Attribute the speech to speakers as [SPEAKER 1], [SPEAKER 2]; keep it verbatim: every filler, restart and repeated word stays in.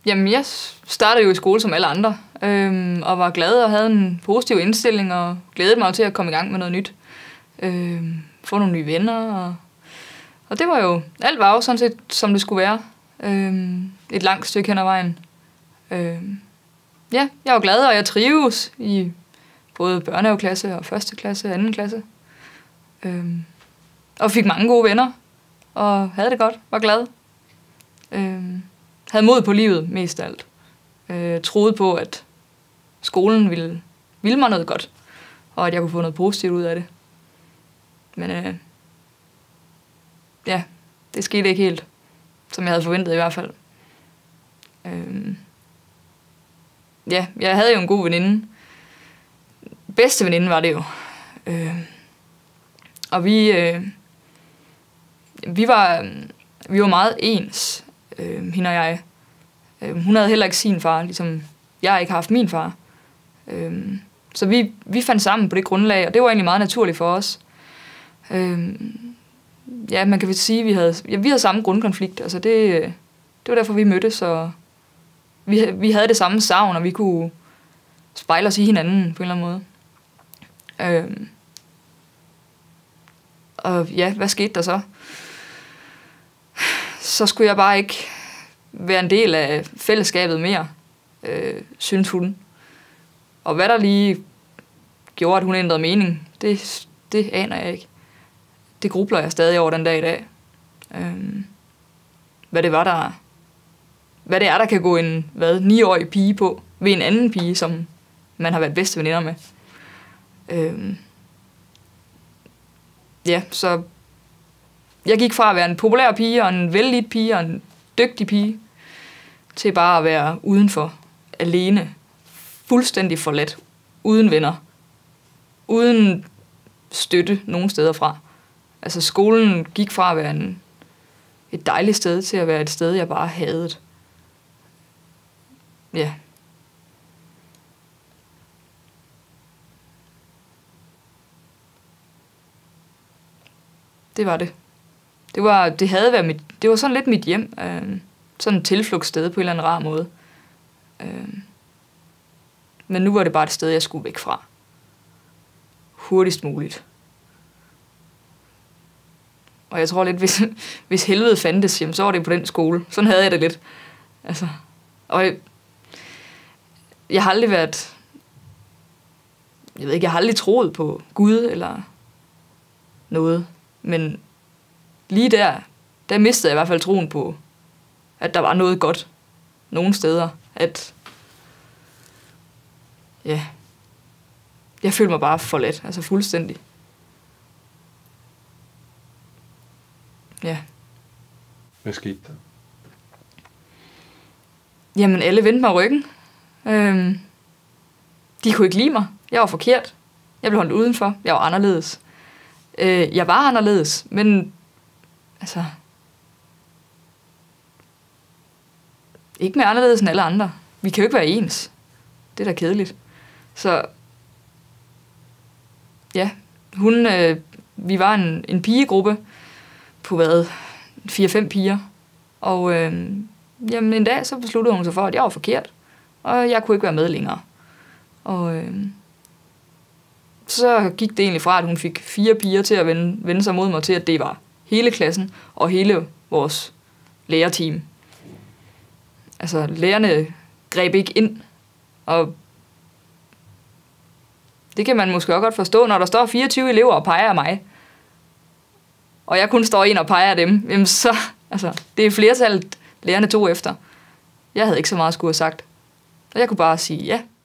[SPEAKER 1] Jamen, jeg startede jo i skole som alle andre, øhm, og var glad og havde en positiv indstilling, og glædede mig til at komme i gang med noget nyt. Øhm, få nogle nye venner, og, og det var jo, alt var jo sådan set, som det skulle være. Øhm, et langt stykke hen ad vejen. Øhm, ja, jeg var glad, og jeg trives i både børnehaveklasse og første klasse og anden klasse. Øhm, og fik mange gode venner, og havde det godt, var glad. Øhm, havde mod på livet, mest af alt. Øh, troede på, at skolen ville, ville mig noget godt, og at jeg kunne få noget positivt ud af det. Men øh, ja, det skete ikke helt, som jeg havde forventet i hvert fald. Øh, ja, jeg havde jo en god veninde. Bedste veninde var det jo. Øh, og vi, øh, vi, var, vi var meget ens, øh, hende og jeg. Øh, hun havde heller ikke sin far, ligesom jeg ikke har haft min far. Øh, så vi, vi fandt sammen på det grundlag, og det var egentlig meget naturligt for os. Øh, ja, man kan vel sige, at vi havde, ja, vi havde samme grundkonflikt. Altså det, det var derfor, vi mødtes, og vi, vi havde det samme savn, og vi kunne spejle os i hinanden på en eller anden måde. Øh, og ja, hvad skete der så? Så skulle jeg bare ikke være en del af fællesskabet mere, øh, synes hun. Og hvad der lige gjorde, at hun ændrede mening, det, det aner jeg ikke. Det grubler jeg stadig over den dag i dag. Øhm, hvad det var, der... Hvad det er, der kan gå en, hvad, niårig pige på, ved en anden pige, som man har været bedste veninder med. Øhm, ja, så... Jeg gik fra at være en populær pige, og en vellidt pige, og en dygtig pige, til bare at være udenfor, alene, fuldstændig forladt, uden venner, uden støtte nogen steder fra. Altså skolen gik fra at være en, et dejligt sted, til at være et sted, jeg bare hadede. Ja. Det var det. Det var, det havde været mit, det var sådan lidt mit hjem. Øh, sådan et tilflugtssted på en eller anden rar måde. Øh, men nu var det bare et sted, jeg skulle væk fra. Hurtigst muligt. Og jeg tror lidt, hvis, hvis helvede fandtes, jamen, så var det på den skole. Sådan havde jeg det lidt. Altså, og jeg, jeg har aldrig været... Jeg ved ikke, jeg har aldrig troet på Gud eller noget. Men lige der, der mistede jeg i hvert fald troen på, at der var noget godt nogle steder. At, ja, jeg følte mig bare forladt, altså fuldstændig. Ja.
[SPEAKER 2] Hvad skete der?
[SPEAKER 1] Jamen, alle vendte mig ryggen. Øhm, de kunne ikke lide mig. Jeg var forkert. Jeg blev holdt udenfor. Jeg var anderledes. Øh, jeg var anderledes, men altså... Ikke mere anderledes end alle andre. Vi kan jo ikke være ens. Det er da kedeligt. Så... Ja, hun... Øh, vi var en, en pigegruppe på hvad? fire-fem piger. Og øh, jamen, en dag så besluttede hun sig for, at jeg var forkert. Og jeg kunne ikke være med længere. Og øh, så gik det egentlig fra, at hun fik fire piger til at vende, vende sig mod mig til, at det var hele klassen og hele vores lærerteam. Altså, lærerne greb ikke ind. Og det kan man måske også godt forstå, når der står fireogtyve elever og peger af mig. Og jeg kun står en og peger af dem. Jamen så, altså, det er flertallet lærerne tog efter. Jeg havde ikke så meget at skulle have sagt. Og jeg kunne bare sige ja.